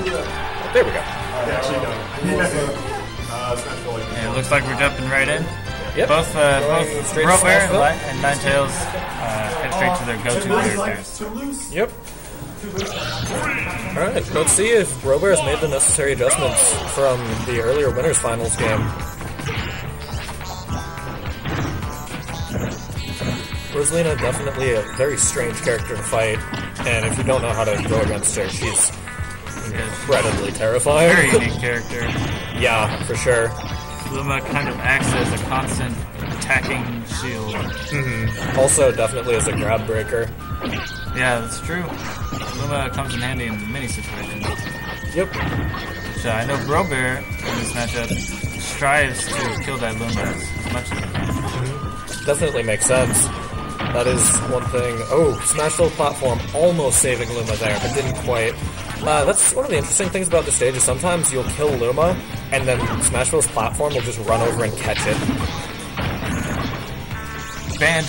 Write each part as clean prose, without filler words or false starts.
There we go. And it looks like we're jumping right in. Yep. Both straight to Robert Smashville. and Ninetales head straight to their go-to characters. Yep. Alright, let's see if Robert has made the necessary adjustments from the earlier winners finals game. Rosalina, definitely a very strange character to fight, and if you don't know how to go against her, she's incredibly terrifying. Very unique character. Yeah, for sure. Luma kind of acts as a constant attacking shield. Also, definitely as a grab breaker. Yeah, that's true. Luma comes in handy in many situations. Yep. So I know Brobear in this matchup strives to kill that Luma as much as he can. Definitely makes sense. That is one thing. Oh, Smashville platform almost saving Luma there, but didn't quite. That's one of the interesting things about this stage is sometimes you'll kill Luma, and then Smashville's platform will just run over and catch it. Banned.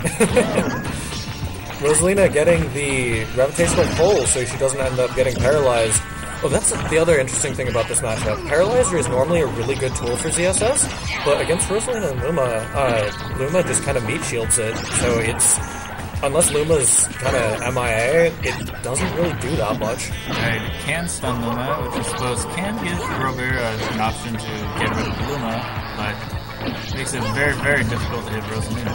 Rosalina getting the gravitational pull so she doesn't end up getting paralyzed. Oh, that's the other interesting thing about this matchup. Paralyzer is normally a really good tool for ZSS, but against Rosalina and Luma, Luma just kind of meat shields it, so it's... Unless Luma's kind of MIA, it doesn't really do that much. Right, it can stun Luma, which I suppose can give Robert an option to get rid of Luma, but makes it very, very difficult to hit Rosalina.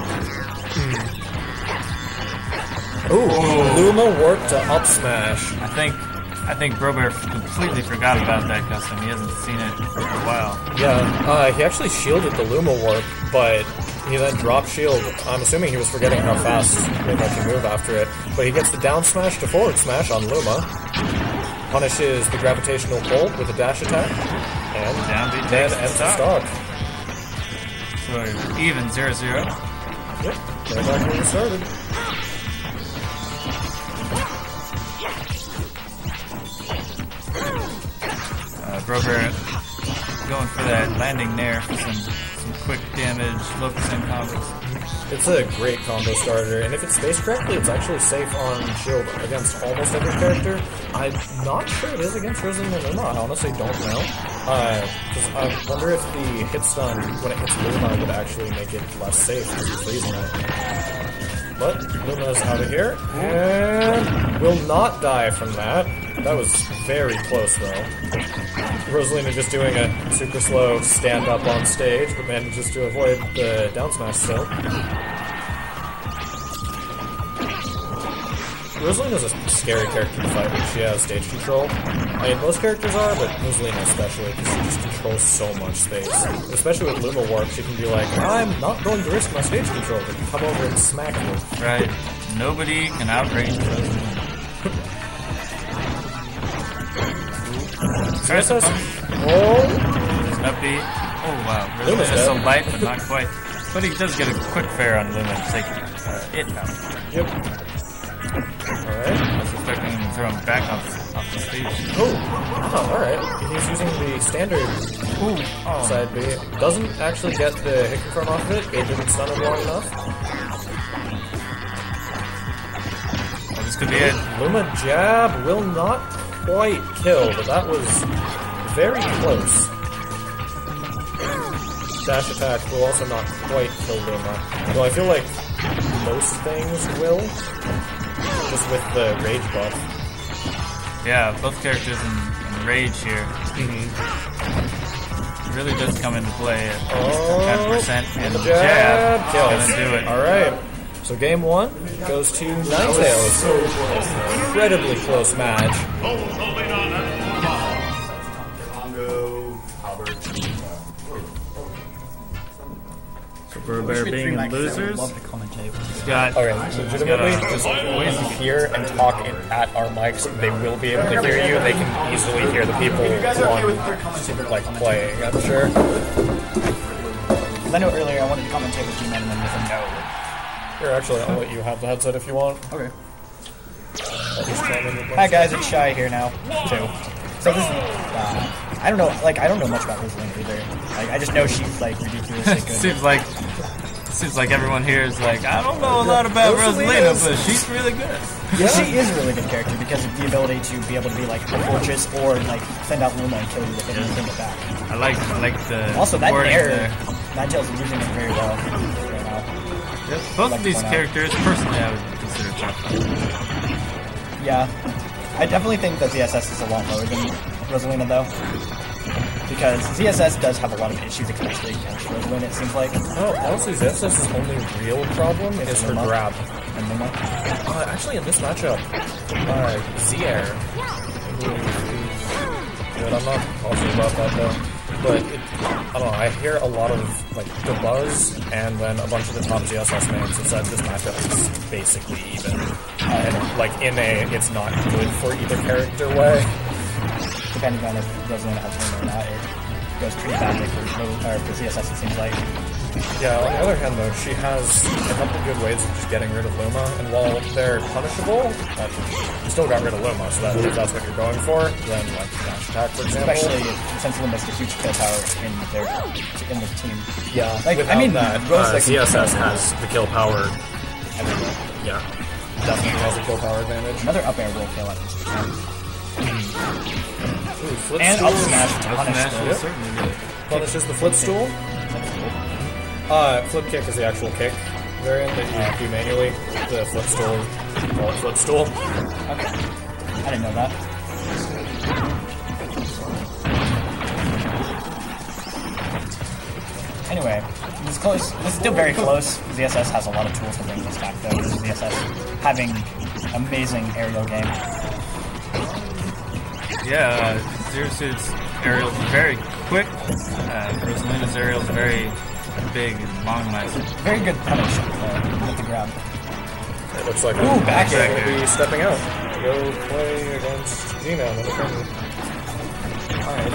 Ooh, Luma worked to up smash. I think Robert completely forgot about that custom. He hasn't seen it for a while. Yeah, he actually shielded the Luma warp, but he then dropped shield. I'm assuming he was forgetting how fast they let you move after it. But he gets the down smash to forward smash on Luma. Punishes the gravitational pull with a dash attack. And then ends the stock. So even 0-0. Yep, right back where we started. Robert going for that landing there for some quick damage, low percent combos. It's a great combo starter, and if it's spaced correctly, it's actually safe on shield against almost every character. I'm not sure it is against Rosalina and Luma. I honestly don't know. Because I wonder if the hit stun, when it hits Luma, would actually make it less safe because he's freezing it. But Luma's out of here, and will not die from that. That was very close, though. Rosalina just doing a super slow stand-up on stage, but manages to avoid the down smash still. Rosalina's a scary character to fight when she has stage control. I mean, most characters are, but Rosalina especially, because she just controls so much space. Especially with Luma Warp, she can be like, I'm not going to risk my stage control, but come over and smack you. Right. Nobody can outrange Rosalina. Tries to punish. Oh! Up B. Oh wow. Rosalina's so light, but not quite. But he does get a quick fair on Luma to take it out. Yep. Alright. I was expecting him to throw him back off the stage. Oh, alright. He's using the standard side B. Doesn't actually get the hit confirm off of it. It didn't stun him long enough. Well, this could be it. Luma jab will not quite kill, but that was very close. Dash attack will also not quite kill Luma. Though I feel like most things will. Just with the rage buff. Yeah, both characters in rage here. It really does come into play at 10%, and the jab kills. Gonna do it. Alright, so game one goes to Ninetales. Incredibly close match. Brobear being losers. Love the commentate. He's got. Okay, legitimately, just wait here and talk at our mics. They will be able to hear you. They can easily hear the people on, like, playing, I'm sure. I know earlier I wanted to commentate with G-Man and then with a no. Here, actually, I'll let you have the headset if you want. Okay. Hi guys, it's Shy here now, too. So this is, I don't know, like, I don't know much about Rosalina either. Like, I just know she's, like, ridiculously good. Seems like everyone here is like, I don't know a lot about Rosalina, but she's really good. Yeah. She is a really good character because of the ability to be able to be like a fortress or like send out Luma and kill you with it and bring it back. I like the Also, that wording Nair, there. Ninetales is using it very well right now. Yep. Both like of these to point out. characters, personally, I would consider tough. Yeah, I definitely think that ZSS is a lot lower than Rosalina though, because ZSS does have a lot of issues, especially against Rosalina. It seems like. Oh, honestly, ZSS's only real problem is her Luma. grab. And Luma. Actually, in this matchup, Zier, good, I'm not positive about that though. But I don't know. I hear a lot of like the buzz, and then a bunch of the top ZSS names have said this matchup is basically even, and like in a it's not good for either character way. Depending on if Rosalina has Luma or not, it goes pretty badly for ZSS. It seems like. Yeah, on the other hand though, she has a couple of good ways of just getting rid of Luma, and while they're punishable, you still got rid of Luma, so that if that's what you're going for, then like dash attack for example. Especially since Luma's the huge kill power in the team. Yeah, Like, without I mean, that, Rose that can CSS kill has the kill power. everywhere. Yeah, definitely has a kill power advantage. Another up air will kill at this percent. Ooh, flip And stool. up smash to Up punish smash the will certainly do it. Punishes the flip stool. Flip kick is the actual kick variant that you do manually. The flip stool, you call it flip stool. Okay. I didn't know that. Anyway, this is close. This is still very close. ZSS has a lot of tools to bring this back, though. ZSS having amazing aerial game. Yeah, Zero Suit's aerial is very quick. Rosalina's aerial is very big and long lasting. Very good punish with the grab. It looks like Ooh, back they're air. going to be stepping out. Go play against G-Man in the tournament. Alright.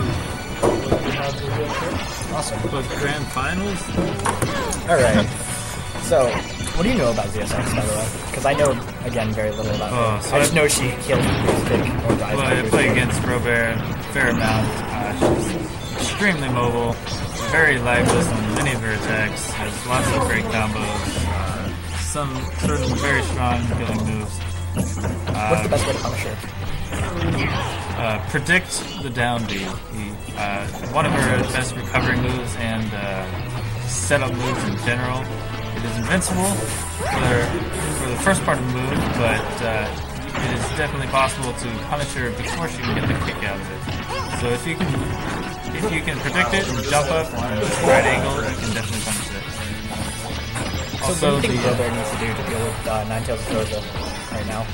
Awesome. But grand finals? Alright. So, what do you know about ZSX, by the way? Because I know, again, very little about her. So I just know she kills with stick or dies. Well, I play against Robert a fair amount. She's extremely mobile, very lifeless on many of her attacks, has lots of great combos, some certain very strong killing moves. What's the best way to punish her? Predict the down B. One of her best recovery moves and setup moves in general. It is invincible for the first part of the move, but it is definitely possible to punish her before she can get the kick out of it. So if you can predict it and jump up at the right angle, you can definitely punish it. So what do you think Robert needs to do to deal with Ninetales Rosa right now?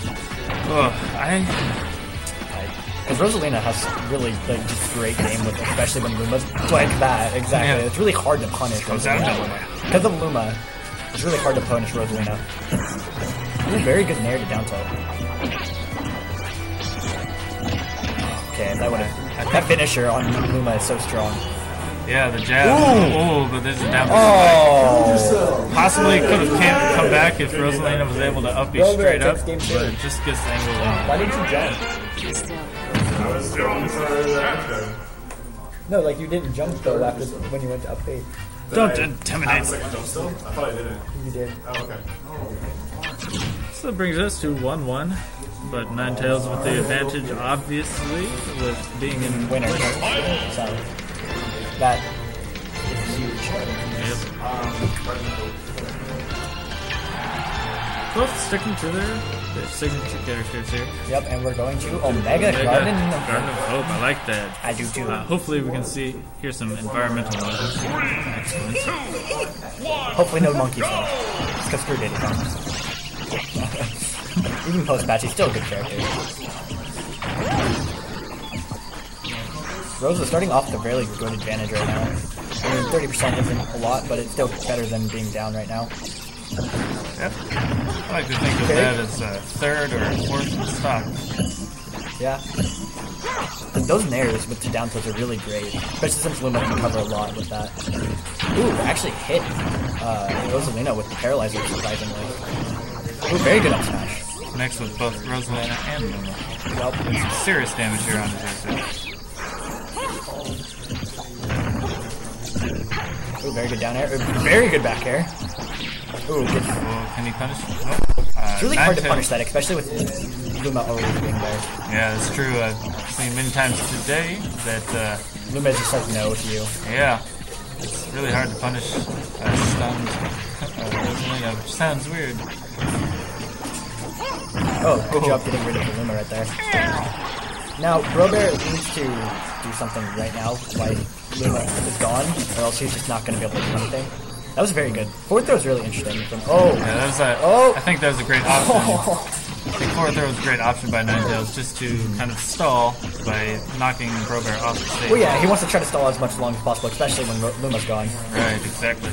Because Rosalina has really like just great game with, especially when Luma's like that. Exactly, Yeah. It's really hard to punish Comes out of Rosalina nowhere. because of Luma. It's really hard to punish Rosalina. Ooh, very good nair to down tilt. Okay, that finisher on Luma is so strong. Yeah, the jab. Oh, but there's a down. Oh, Possibly could have come back if Rosalina was able to up B Robert straight up, takes game but two. it just gets angled in. why didn't you jump? No, like you didn't jump though after when you went to up eight. Don't intimidate. Still? I thought I didn't. You did. Oh, okay. So that brings us to 1-1. But Ninetales with the advantage, obviously, with being in Winner. So that is huge. Both sticking to their signature characters here. Yep, and we're going to Omega Garden. Garden of Hope. I like that. I do too. Hopefully we can hear some environmental noises. Excellent. Hopefully no monkeys though. It's because Screw Data comes. Even post-patch, he's still a good character. Rose is starting off with a fairly good advantage right now. I mean, 30% isn't a lot, but it's still better than being down right now. Yep. I like to think of that as a third or fourth stock. Yeah. And those nairs with the down tilts are really great, especially since Luma can cover a lot with that. Ooh, actually hit Rosalina with the paralyzer, surprisingly. Ooh, very good up smash. Connects with both Rosalina and Luma. Yup. Some serious damage here on the Ooh, very good down air. Very good back air. Ooh, good. Well, can he punish? really hard to Ninetales- punish that, especially with Luma always being there. Yeah, it's true. I've seen many times today that, Luma just says no to you. yeah, it's really hard to punish stunned Rosalina, which sounds weird. Oh, good job getting rid of the Luma right there. Now, Brobear needs to do something right now while Luma is gone, or else he's just not going to be able to do anything. That was very good. Forward throw is really interesting. Oh, Yeah, that was Oh. I think that was a great option. I think forward throw was a great option by Ninetales just to kind of stall by knocking Brobear off the stage. well, yeah, he wants to try to stall as much long as possible, especially when Luma's gone. Right, exactly.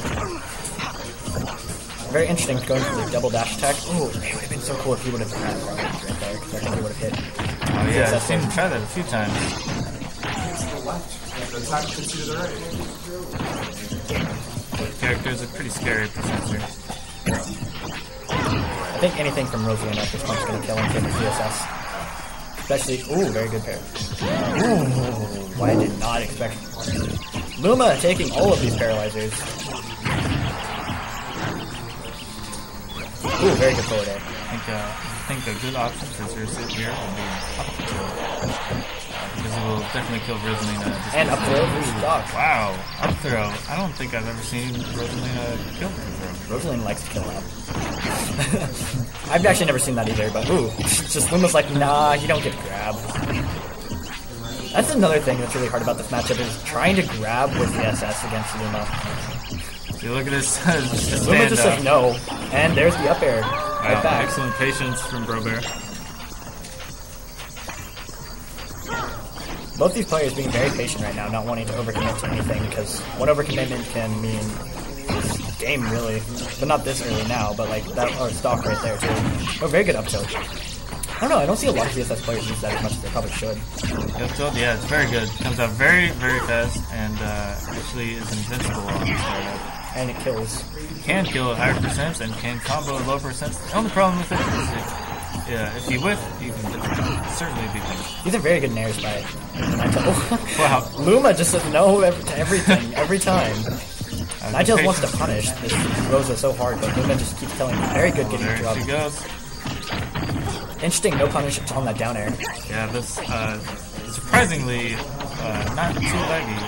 Very interesting going for the double dash attack. Oh, it would have been so cool if he would have had that right there, because I think he would have hit. Oh yeah, I've seen him try that a few times. Characters are pretty scary processor. I think anything from Rosalina at this point is going to kill him for the CSS. Especially, ooh, very good pair. Ooh, I did not expect. Luma taking all of these paralyzers. Ooh, very good forward air. I think a good option for Xerxes here will be up throw. Because it will definitely kill Rosalina. And up throw versus Doc. Wow, up throw. I don't think I've ever seen Rosalina kill up throw. Rosalina likes to kill up. I've actually never seen that either, but ooh, just Luma's like, nah, you don't get grab. That's another thing that's really hard about this matchup is trying to grab with the SS against Luma. See, look at this. Just Luma stand just up. says no, and there's the up air. Right Wow, back. excellent patience from Brobear. Both these players being very patient right now, not wanting to overcommit to anything, because one overcommitment can mean game, really. But not this early now, but like that, or stock right there, too. Oh, very good up tilt. I don't know, I don't see a lot of CSS players use that as much as they probably should. Up tilt, yeah, it's very good. Comes out very, very fast, and actually is invincible on the startup. And it kills. Can kill at higher percents and can combo at low percents. The only problem with it is if you whiff, you can certainly be punished. These are very good nairs by Ninetales. Wow. Luma just says no to everything, every time. Ninetales wants to patience. punish this Rosa so hard, but Luma just keeps telling him, very good getting There drop. she goes. Interesting, no punish on that down air. Yeah, that's surprisingly not too laggy.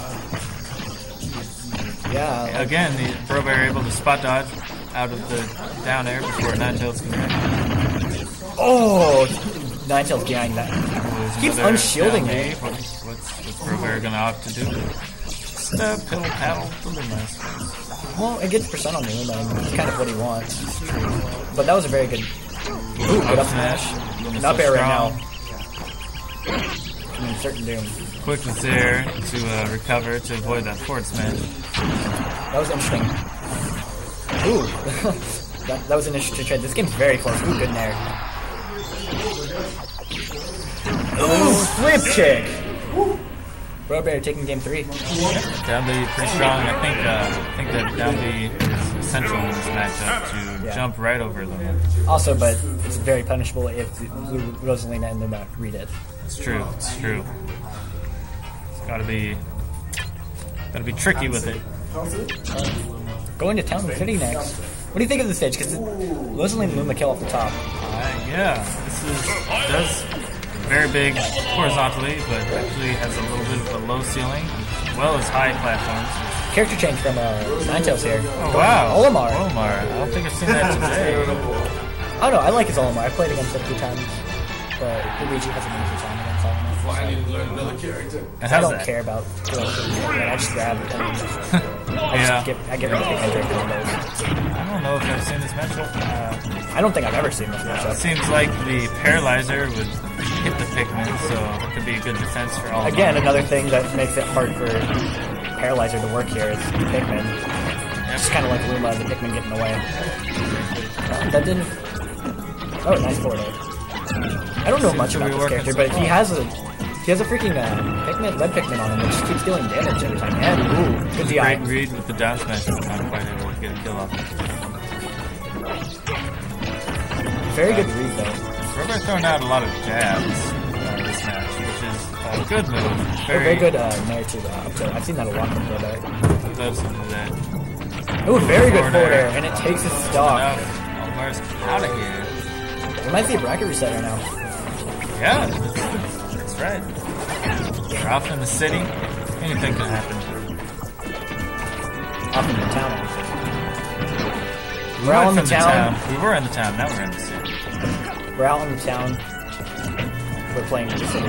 Yeah, Again, the Brobear able to spot dodge out of the down air before Ninetales can react. oh, Ninetales behind that. Keeps Another unshielding down me. B. What's Brobear gonna opt to do? Just piddle paddle to Luma. Well, it gets percent on the Luma, and it's kind of what he wants. But that was a very good, ooh, good up smash. Luma's An up so air right strong. now. I mean, certain doom. Quick was there to recover to avoid that forward smash. That was interesting. Ooh, that was an interesting trade. This game's very close. Ooh, good nair. Ooh, flip kick. Brobear taking game 3. Down B pretty strong. I think that down B is essential in this matchup to Yeah. jump right over them. Also, but it's very punishable if Rosalina and Luma read it. It's true. It's true. It's gotta be tricky with it. Going to Town City next. What do you think of the stage? Because Rosalina and Luma kill off the top. Yeah, this does very big horizontally, but actually has a little bit of a low ceiling as well as high platforms. Character change from Ninetales here. Oh wow, Olimar. Olimar. I don't think I've seen that today. I don't know, I like his Olimar. I've played against him 2 times. But Luigi has an easy time against Olimar. I need to learn another character. And I how's don't that? care about killing people. I just grab it. Yeah. I get rid of the Kendrick combos. I don't know if I've seen this matchup. I don't think I've ever seen this matchup. Seems like the Paralyzer would hit the Pikmin, so it could be a good defense for all. Again, another thing that makes it hard for Paralyzer to work here is the Pikmin. Just kind of like Luma, the Pikmin getting away. That didn't... Oh, nice forward air. I don't know much to be about this working character, so but far. he has a freaking Pikmin, red Pikmin on him, which just keeps dealing damage every time. And, ooh, good DI. Great read with the down smash, but not quite able to get a kill off. Very good read, though. Brobear throwing out a lot of jabs this match, which is a good move. Very good nair to the up tilt. I've seen that a lot from Brobear. Loves to do that. Ooh, very good Forward forward air. air, and it takes his stock. Enough. Olimar's out of here. We might see a bracket reset right now. Yeah, that's right. We're off in the city. Anything can happen. Off in the town. We We're out in went the from town. We were in the town, now we're in the city. We're out in the town. We're playing in the city.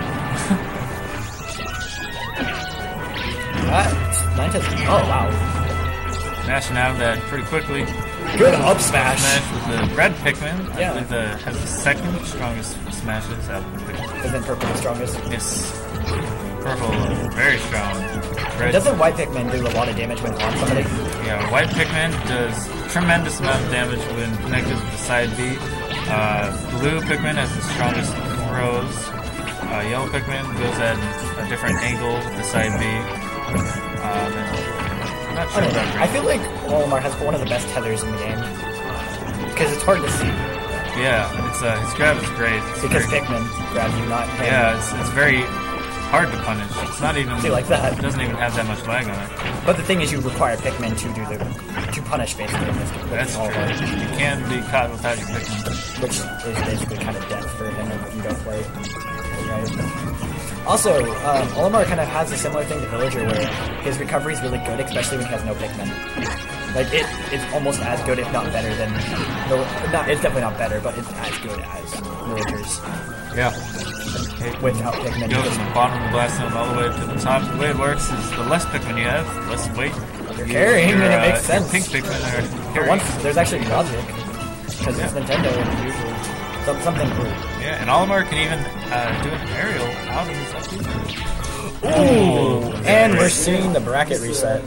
Ninetales. Oh wow. Smashing out of that pretty quickly. Good up smash. Smash with the red Pikmin. Yeah. I believe has the second strongest smashes out of the Pikmin. Isn't purple the strongest? Yes. Purple, very strong. Red, Doesn't white Pikmin do a lot of damage when on somebody? yeah, white Pikmin does tremendous amount of damage when connected with the side B. Blue Pikmin has the strongest throws. Yellow Pikmin goes at a different angle with the side B. I'm not sure about I feel like Olimar has one of the best tethers in the game. Because it's hard to see. Yeah, it's his grab is great. It's Because very- Pikmin grab you, not him. yeah, it's very hard to punish. It's not even See, like that. It doesn't even have that much lag on it. But the thing is, you require Pikmin to punish basically in this game. That's all true. You can be caught without your Pikmin. Which is basically kind of death for him if you don't play. Right? Also, Olimar kind of has a similar thing to Villager where his recovery is really good, especially when he has no Pikmin. Like, it's almost as good, if not better than... it's definitely not better, but it's as good as Villager's Yeah. without Pikmin. Go from the bottom of the blast zone all the way to the top. The way it works is the less Pikmin you have, the less weight. You're carrying, and it makes your sense. pink Pikmin are For carrying. once, there's actually logic. Because it's Nintendo, and usually... Something cool. Yeah, and Olimar can even do an aerial out of his up B. Ooh, and we're seeing the bracket reset.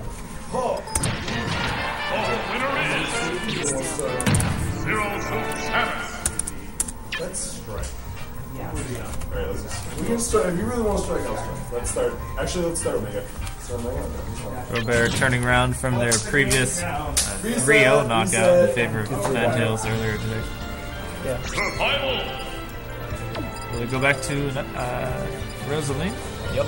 Let's strike. Alright, let's just. We can start. If you really want to strike, I'll strike. Let's start. Actually, let's start Omega. Start Omega. Robert turning around from their previous 3-0 knockout in favor of Ninetales earlier today. Yeah. Will we go back to Rosaline? Yep.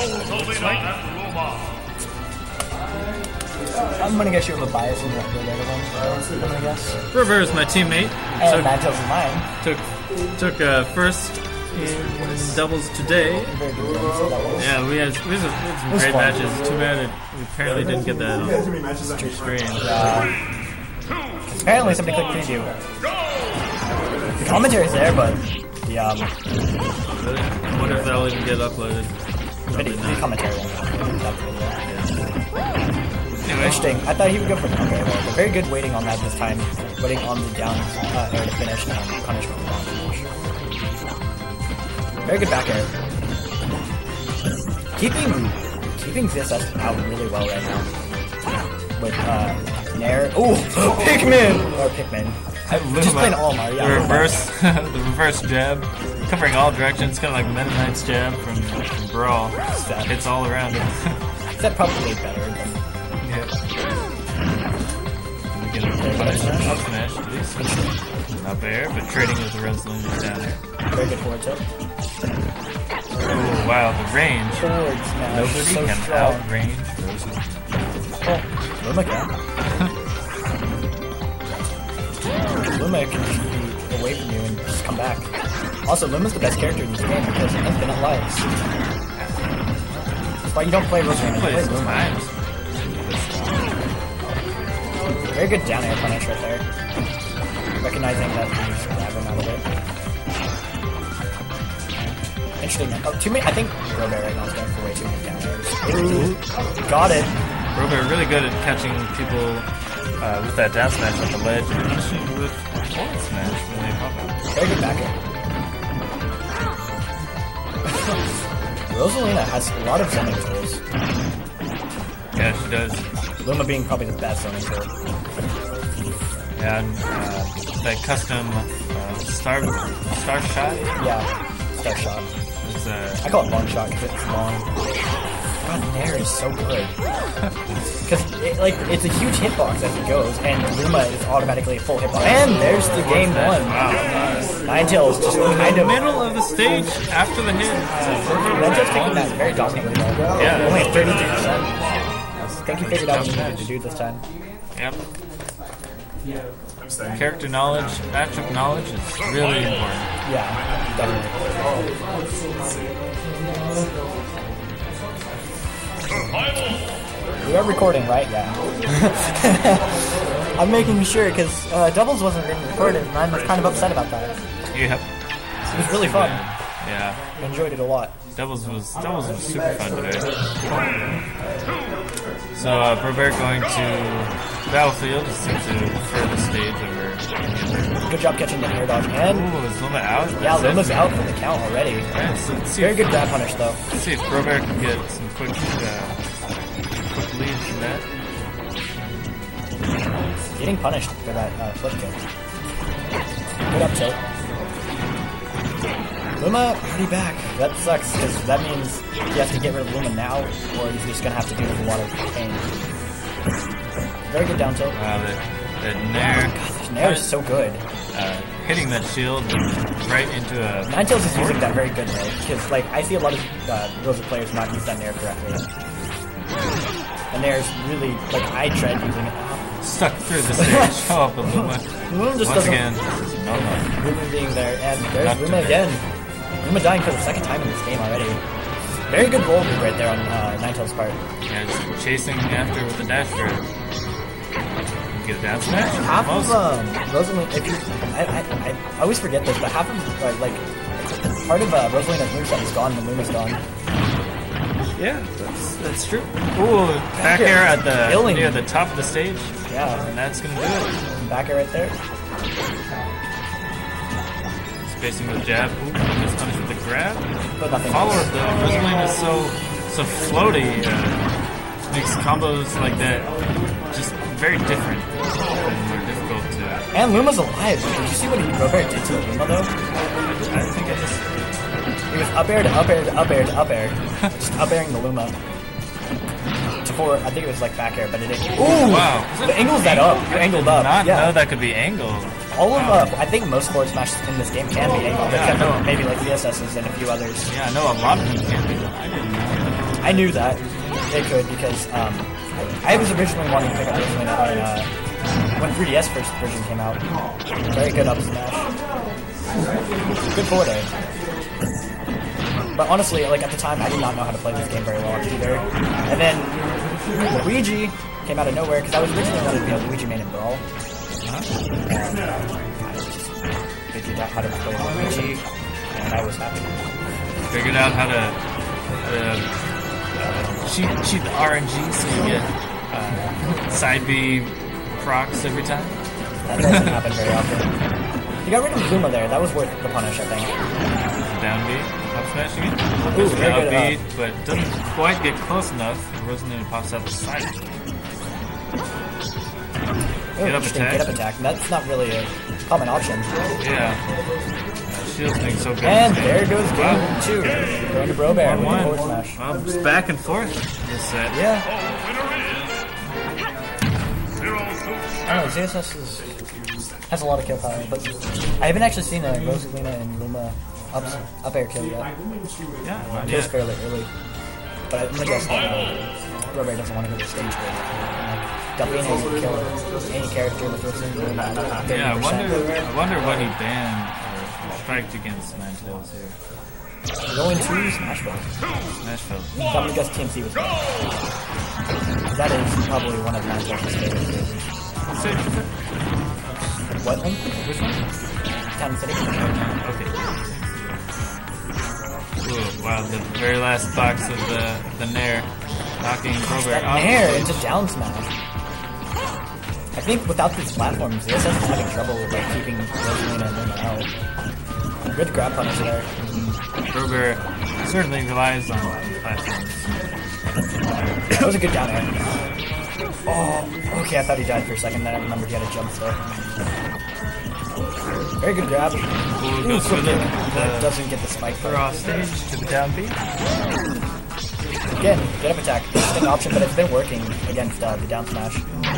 I'm gonna guess you have a bias in the other one. I'm gonna guess. Rover is my teammate. And Ninetales is mine. Took first in doubles today. Very good game, so that was. Yeah, we had some great fun. matches. Too bad we apparently didn't get that We on got too many matches on your screen. Apparently somebody clicked preview. The commentary's there, but the I wonder if that'll even get uploaded. the commentary won't. Anyway, Interesting. I thought he would go for the okay, well, but very good waiting on that this time. Waiting on the down air to finish and punish with the down finish. Very good back air. Keeping VSS out really well right now. With Nair. Ooh, Pikmin! Or Pikmin. Just playing Olimar, yeah. the reverse jab, covering all directions, kind of like Meta Knight's jab from Brawl. Step. Hits all around him. That probably better than Yeah. We get a up smash at least. Up air, but trading with the Rosaline is down air. very good forward tilt. Oh wow, the range. Forward smash. Nobody so can strong. outrange Rosaline. Oh, Luma can. Luma can just be away from you and just come back. Also, Luma's the best character in this game because infinite lives. That's why you don't play Rosaline. You play Plays Luma. times. Very good down air punish right there. Recognizing that he's grab him out of it. Interesting. Oh, too many. I think Robert right now is going for way too many down airs. Ooh, got it. Robert really good at catching people with that down smash at the ledge and finishing with forward smash when they pop out. Very good back air. Rosalina has a lot of zoning tools. Yeah, she does. Luma being probably the best zoning tool. And that custom star shot Yeah, star shot. is I call it long shot because it's long. God, Nair is so good. Because it's a huge hitbox as it goes, and Luma is automatically a full hitbox. And there's the game one. Ninetales just kind of. middle of the stage after the hit. Ninetales taking that very dominantly though. Yeah. Only at 33%. I think he figured out what he needed to do this time. Yep. staying. character knowledge, matchup knowledge is really important. Yeah, definitely. We are recording, right? Yeah. I'm making sure because doubles wasn't being recorded, and I was kind of upset about that. Yep. It was really fun. Yeah. I enjoyed it a lot. Doubles was super fun today. So Robert going to Battlefield just to prefer the stage over any other. Good job catching the air dodge. And Ooh, is Luma out? yeah, Luma's out for the count already. Alright, so let's see Very if, good grab punish though. let's see if Robert can get some quick leads from that. Getting punished for that flip kick. Good up tilt. Luma already back. That sucks because that means he has to get rid of Luma now, or he's just gonna have to do it with a lot of pain. Very good down tilt. Wow, that Nair Nair is so good. hitting that shield right into a. Ninetales is using that very good though, because like I see a lot of Rosa players not use that Nair correctly. And Nair's really like I tried using it. Stuck through the stage. Oh, but Luma. Luma just Once doesn't. again, no. Luma being there, and there's Not Luma to again. Luma dying for the second time in this game already. Very good roll move right there on Ninetales' part. Yeah, just chasing after with the dash grab. Get a down smash. Half Almost. of Rosalina, if you, I always forget this, but half of like part of Rosalina's moveset is gone. The Luma's gone. Yeah, that's true. Ooh, back air at the Killing. near the top of the stage, Yeah, and that's gonna do it. back air right there. Spacing with jab. Ooh, gets punished with the grab. But nothing. Follow it though. Rosalina is so floaty. Makes combos like that just very different and more difficult to. And Luma's alive. Did you see what Robert did to Luma though? I think I just. He was up air to up air to up air to up air. Just up airing the Luma. To forward, I think it was like back air, but it didn't. Ooh! Wow. The angle's that up. You angled up. Not Yeah. know that could be angled. All of, I think most forward smashes in this game can be angled, Yeah, except I know. for maybe like VSS's and a few others. Yeah, I know a lot of them can't be. I didn't know. I knew that they could because I was originally wanting to pick up Rosalina when 3DS first version came out. Very good up smash. Good forward air. But honestly, like at the time, I did not know how to play this game very well either. And then Luigi came out of nowhere because I was originally wanting to be a Luigi main in Brawl. And I just figured out how to play Luigi, and I was happy. Figured out how to cheat the RNG so you get side B procs every time. That doesn't happen very often. You got rid of Luma there. That was worth the punish, I think. Down B, up smash again. Ooh, very Up good B, up. but doesn't quite get close enough. Rosalina pops out the side. Oh, Get up interesting attack. Get up attack. That's not really a common option. Yeah. Shield's being so good. And there goes game 2. Going to Bro Bear with the forward 1-1. smash. Just back and forth this set. Yeah. I don't know, ZSS has a lot of kill power, but I haven't actually seen a Rosalina and Luma up air kill yet. Yeah, It was fairly early. But I'm gonna guess that Bro Bear doesn't want to go to stage where Duffy and Hazel kill any character with Rosalina at 30%. Yeah, I wonder what he banned or striked against Ninetales here. Going to Smashville. Nashville. I'm gonna guess TMC was bad. That is probably one of Ninetales' favorite series. What one? Which one? Town City. Okay. Ooh, wow, the very last box of the Nair knocking Robert That off. Nair into down smash. I think without these platforms, ZSS is having trouble with like keeping Rosalina and Luma out. Good grab punish there. Robert certainly relies on platforms. That was a good down air. Oh, okay, I thought he died for a second, then I remembered he had a jump there. Very good grab. Ooh, goes for the Doesn't get the spike throw though. off stage to the down B. Again, get up attack. Interesting option, but it's been working against the down smash.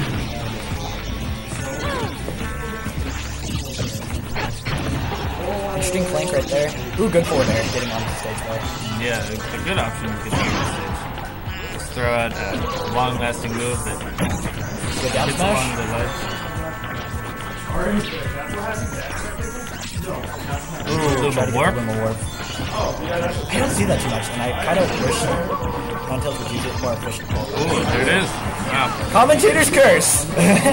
Interesting flank right there. Ooh, good forward air getting onto the stage though. Yeah, a good option to get on the stage. Just throw out a long-lasting move that Good down hits along smash. the ledge. Ooh, Try to get warp. the Luma warp. I don't see that too much, and I kind of wish Ninetales would use it more efficiently. Ooh, there it is. Wow. Commentator's curse!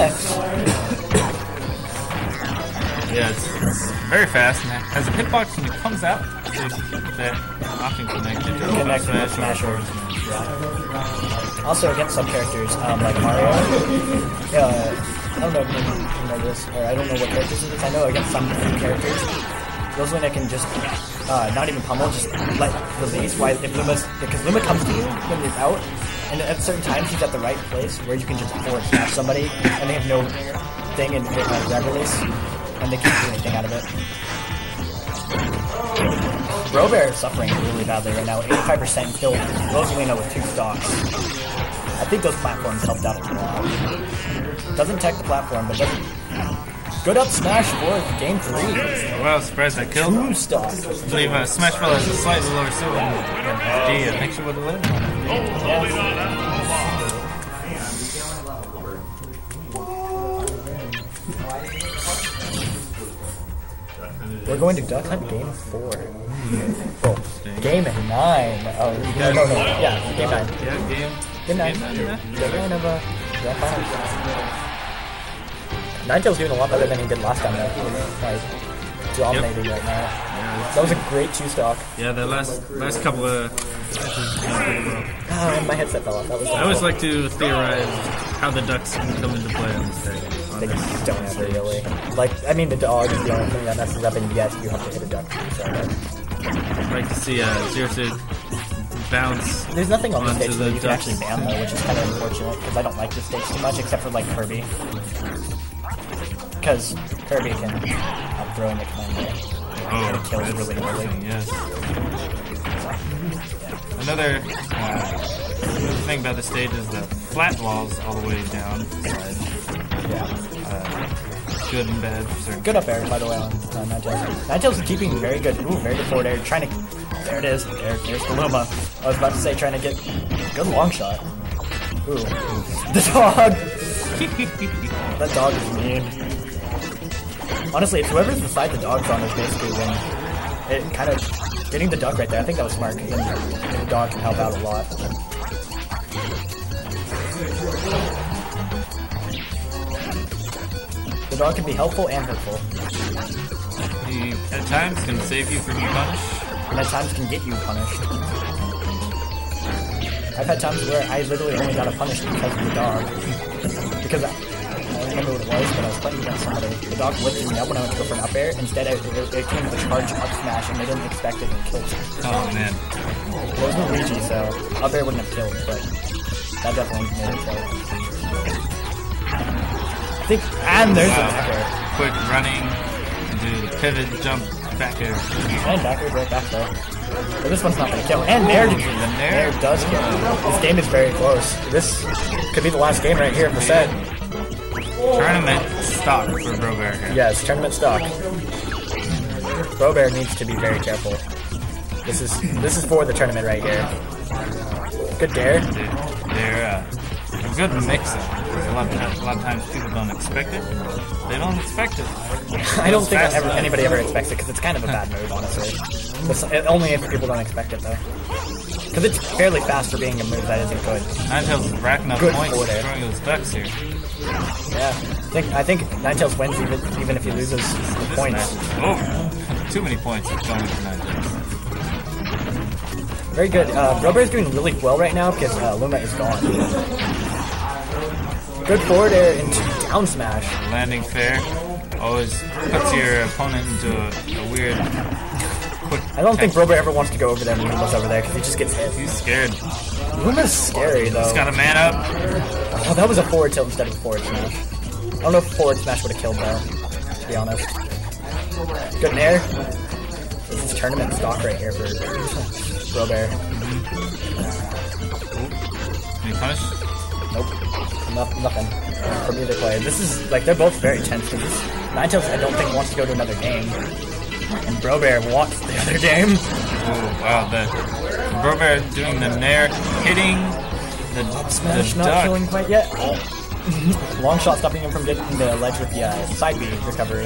Yeah, it's very fast, and it has a hitbox when it comes out, so if you keep that often connected to Connect Smash with Smasher. Yeah. Also, against some characters, like Mario, I don't know if you know this, or I don't know what characters it is. I know against some few characters, Rosalina can just, not even pummel, just let release. Why? If because Luma comes to you when you're out, and at certain times he's at the right place where you can just forward smash somebody, and they have no thing in grab release, and they can't do anything out of it. Brobear is suffering really badly right now. 85% kill Rosalina with 2 stocks. I think those platforms helped out a lot. Doesn't tech the platform, but doesn't. Good up smash for game 3. Well, surprised I killed. 2 stocks. I believe Smash Bros. Has a slightly lower ceiling than SD. I think she would have lived on it. We're going to Duck Hunt game 4. Well, game 9. Oh, no. Yeah, game 9. Yeah, game. Game 9. Game 9 of Grand Finals. Ninetales doing a lot better than he did last time, though. Like, dominating right now. That was a great 2-stock. Yeah, the last couple of matches went pretty well. And my headset fell off. That was I always like to theorize how the ducks can come into play on this day. They don't ever really. Like, I mean, the dog is the only thing that messes up, and yes, you have to hit a duck. So, I'd like to see Xerxes bounce. there's nothing on the onto stage the that you can ducks. actually ban, though, which is kind of unfortunate, because I don't like the stage too much, except for, like, Kirby. Because Kirby can throw in the command. And it kills really early. Yes. Another thing about the stage is the flat walls all the way down. Good and bad for certain. Good up air, by the way, on Ninetales. Ninetales is keeping very good. Ooh, very good forward air. Trying to. There it is. There's the Luma. I was about to say, trying to get. Good long shot. Ooh. The dog! That dog is mean. Honestly, it's whoever's beside the dog zone is basically winning. It kind of. Getting the duck right there, I think that was smart, because then the dog can help out a lot. The dog can be helpful and hurtful. He, at times, can save you from being punished. And at times can get you punished. I've had times where I literally only got punished because of the dog. Because I don't remember what it was, but I was playing against somebody. The dog lifted me up when I went to go for an up air. Instead, it came with a charge up smash, and they didn't expect it and killed me. Oh man. There was no Luigi, so up air wouldn't have killed, but that definitely made it kill. I think, and there's the back air. Quick running, do the pivot, jump, back air. And back air right back though. But this one's not going to kill. And Nair, Nair does kill. This game is very close. This could be the last game right here of the set. Tournament stock for Brobear here. Yes, tournament stock. Brobear needs to be very careful. This is for the tournament right here. Good dare. They're a good mix-up. A lot of times people don't expect it. They don't expect it. I don't think anybody ever expects it because it's kind of a bad move, honestly. But only if people don't expect it, though. Because it's fairly fast for being a move that isn't good. Ninetales is racking up Good points, forward air. destroying those ducks here. Yeah, I think Ninetales wins even if he loses the points. Oh, too many points going for Ninetales. Very good. Brobear is doing really well right now because Luma is gone. Good forward air into down smash. Landing fair always puts your opponent into a weird, quick. I don't think Brobear ever wants to go over there when Luma's over there because he just gets hit. He's scared. Luma's scary though. He's got a man up. Oh, that was a forward tilt instead of a forward smash. I don't know if forward smash would have killed though, to be honest. Good nair. This is tournament stock right here for Brobear. Any punish? Nope. Nothing from either player. This is, like, they're both very tense because Ninetales, I don't think, wants to go to another game. And Brobear wants the other game. Oh, wow. The Brobear doing the nair, hitting the Smash the not duck. killing quite yet. Long shot stopping him from getting the ledge with the side B recovery.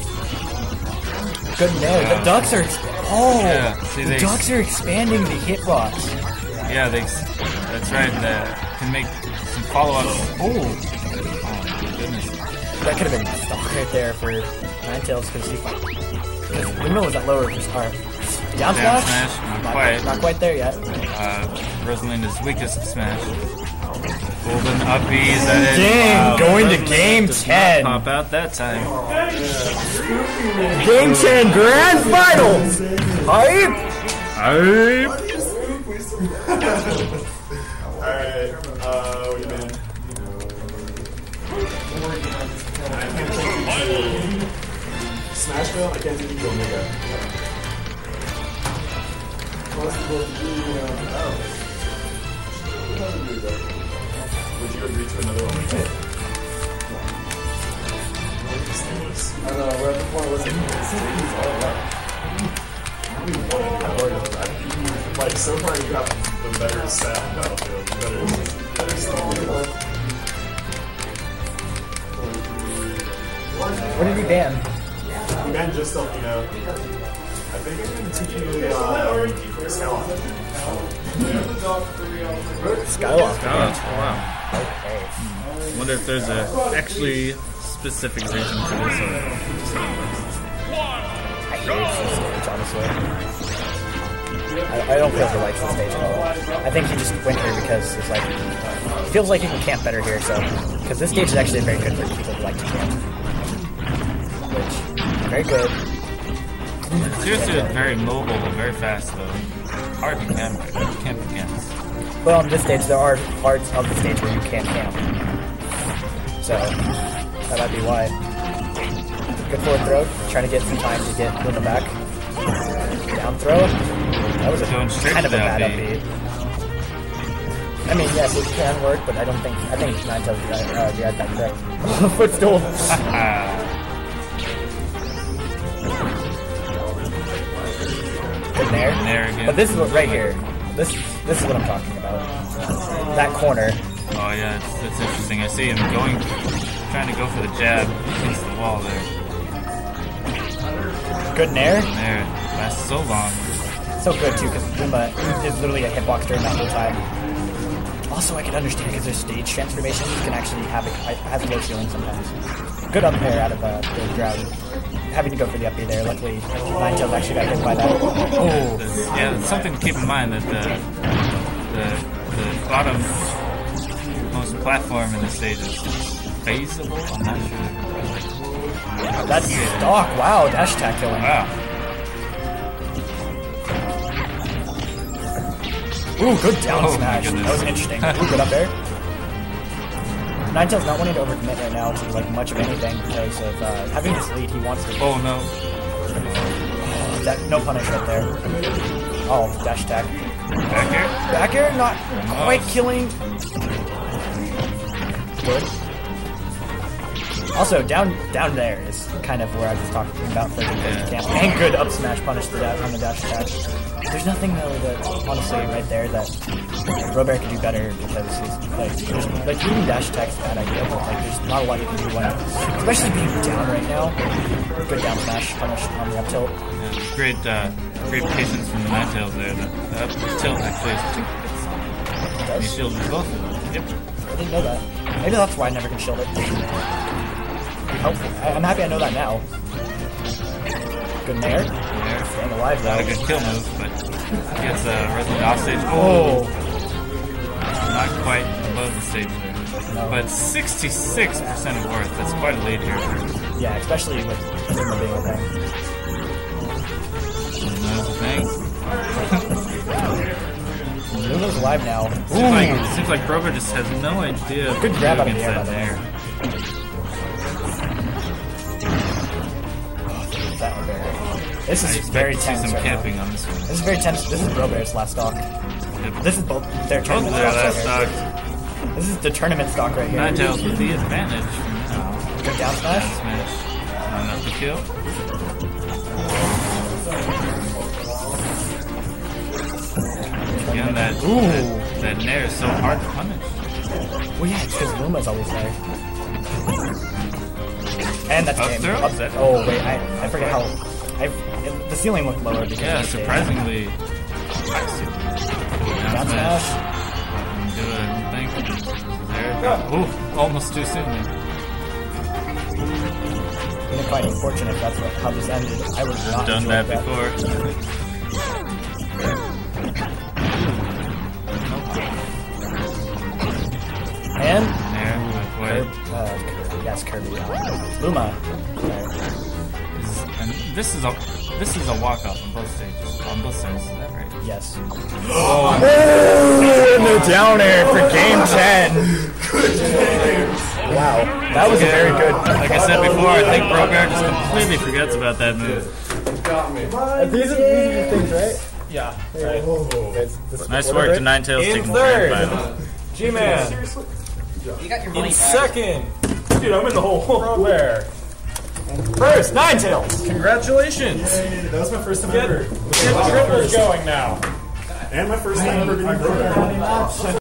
Good nair. The ducks are... Oh! Yeah, see, the ducks are expanding the hitbox. Yeah, that's right. Can make some follow-ups. Oh my goodness. That could have been stock right there for Ninetales because Windmill was at lower start. Down Down smash? smash, not quite. Not quite there yet. Rosalina's weakest smash. Golden up B, is that it? Dang, going to Rosalina game does 10. not pop out that time. Game 10 Grand Finals! Hype! Alright, what do you mean? Smashville? I can't think of Omega. Would you agree to another one? I don't know, we're at the point where it's like, so far you got the better set Battlefield, better stuff. What did he ban? You banned just stuff, you know. I think I'm going to teach you Skywalk. Skywalk. Oh, wow. Okay. I wonder if there's a actually specific reason to this. I hate this stage, honestly. I don't feel he likes this stage at all. I think he just went here because it's like, it feels like he can camp better here, so. Because this stage is actually very good for people who like to camp. Which, very good. Seriously, it's very mobile and very fast, though. Hard to camp against. Well, on this stage, there are parts of the stage where you can't camp. So, that might be why. Good forward throw, trying to get some time to get Luna back. Down throw. That was Going straight kind to of a the bad up up B. B. I mean, yes, it can work, but I think Ninetales got that correct. Footstool. Good nair. Nair again. But this is what right here. This is what I'm talking about. That corner. Oh yeah, that's interesting. I see him trying to go for the jab against the wall there. Good nair. Nair lasts so long. So good too, because Luma is literally a hitbox during that whole time. Also, I can understand because their stage transformations can actually have low ceiling sometimes. Good up air out of the ground. Having to go for the up B there. Luckily, Ninetales actually got hit by that. Oh, Yeah, that's something to keep in mind that the bottom most platform in the stage is phaseable. I'm not sure. that's stock. Wow, dash attack killing. Wow. Ooh, good down Oh my smash. goodness. That was interesting. Ooh, good up there. Ninetales not wanting to overcommit right now to like much of anything because of having this lead. He wants to. Oh no. No punish right there. Oh, dash attack. Back here. Back air not quite killing. Good. Also, down there is kind of where I was talking about for the camp. And good up smash punish on the dash attack. There's nothing though that honestly right there that Robert could do better because he's like even dash attack's a bad idea, but like there's not a lot you can do when especially being down right now. Good down smash punish on the up tilt. Yeah, great patience from the Ninetales there. The up tilt actually is 2 hits. He shielded both of them. Yep. I didn't know that. Maybe that's why I never can shield it. Helpful. I'm happy I know that now. Good nair. Staying alive Not a though. good kill move, but gets Resident offstage. Oh. Not quite above the stage there. No. But 66% of worth. That's quite a lead here. Yeah, especially with Luma being a thing. That's the thing. Luna's alive now. Seems like Brober just has no idea. Good grab out of the against air, by that the way. nair. That one there. This I is expect very to see tense some right now. camping on this one. This is very tense. This is Brobert's last stock. Yep. This is both their Both of tournament their stocks last right stock. here. This is the tournament stock right here. Ninetales with the advantage for now. Good down smash. Smash. Not enough to kill. Again, that nair is so hard to punish. Well, yeah, it's because Luma's always there. And that's Up game. throw? Up- Is that- oh wait, I forget how. The ceiling looked lower because Yeah, of the surprisingly. I see. down smash. Do it, I think. There. Ooh, almost too soon. Been quite unfortunate if that's how this ended. I would not Done enjoyed that before. And There, yes, Kirby. Luma. and this is a walk off on both stages. On both sides, is that right? Yes. Oh, And they're down air for game 10. Wow, that was a very good. like I said before, I think Brobear just completely forgets about that move. Got me. These are your things, right? Yeah. Nice work to Ninetales In taking third. third by G-Man. Seriously? You got your money In back. second. Dude, I'm in the hole. Where? First, Ninetales. Congratulations. That was my first time Get ever. your triples going now. And my first time ever being broken.